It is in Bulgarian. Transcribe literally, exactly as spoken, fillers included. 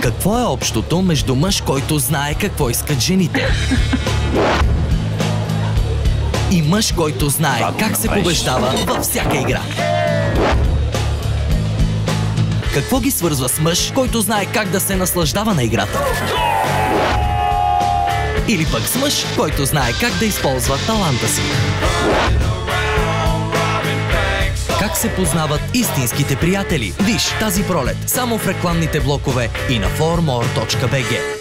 Какво е общото между мъж, който знае какво искат жените, и мъж, който знае как се побеждава във всяка игра? Какво ги свързва с мъж, който знае как да се наслаждава на играта? Или пък с мъж, който знае как да използва таланта си? Как се познават истинските приятели? Виж тази пролет само в рекламните блокове и на фор мор точка би джи.